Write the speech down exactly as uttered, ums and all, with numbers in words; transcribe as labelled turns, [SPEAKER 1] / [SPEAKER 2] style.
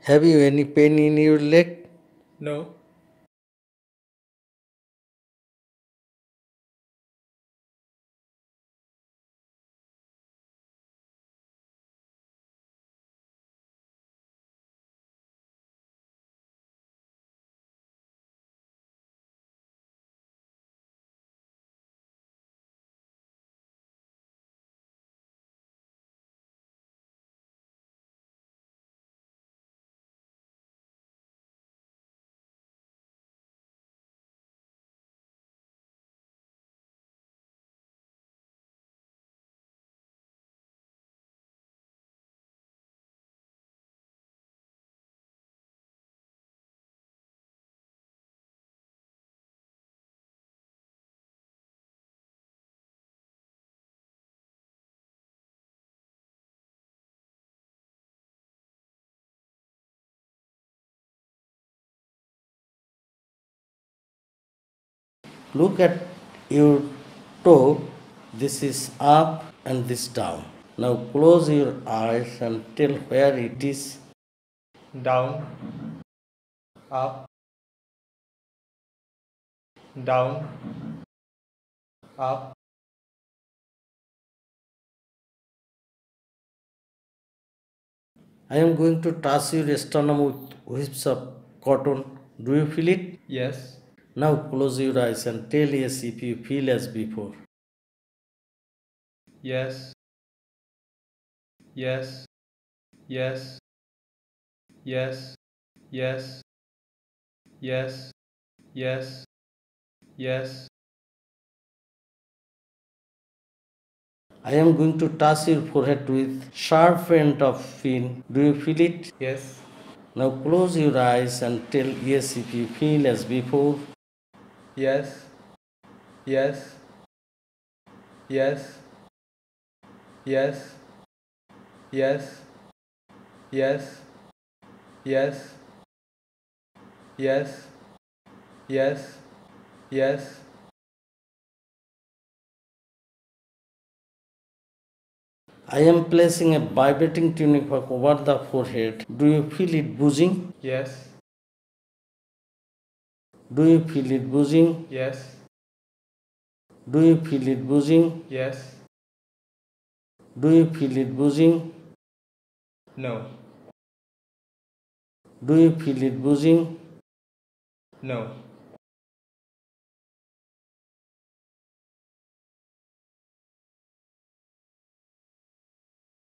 [SPEAKER 1] Have you any pain in your leg?
[SPEAKER 2] No.
[SPEAKER 1] Look at your toe. This is up and this down. Now close your eyes and tell where it is.
[SPEAKER 2] Down, up, down, up.
[SPEAKER 1] I am going to touch your sternum with whips of cotton. Do you feel it?
[SPEAKER 2] Yes,
[SPEAKER 1] Now close your eyes and tell yes if you feel as before.
[SPEAKER 2] yes, yes, yes, yes, yes, yes, yes, yes.
[SPEAKER 1] I am going to touch your forehead with sharp end of fin. Do you feel it?
[SPEAKER 2] Yes,
[SPEAKER 1] Now close your eyes and tell yes if you feel as before.
[SPEAKER 2] yes, yes, yes, yes, yes, yes, yes, yes, yes, yes.
[SPEAKER 1] I am placing a vibrating tunic over the forehead. Do you feel it buzzing?
[SPEAKER 2] Yes,
[SPEAKER 1] Do you feel it buzzing?
[SPEAKER 2] yes,
[SPEAKER 1] Do you feel it buzzing?
[SPEAKER 2] yes.
[SPEAKER 1] Do you feel it buzzing?
[SPEAKER 2] No,
[SPEAKER 1] Do you feel it buzzing?
[SPEAKER 2] no.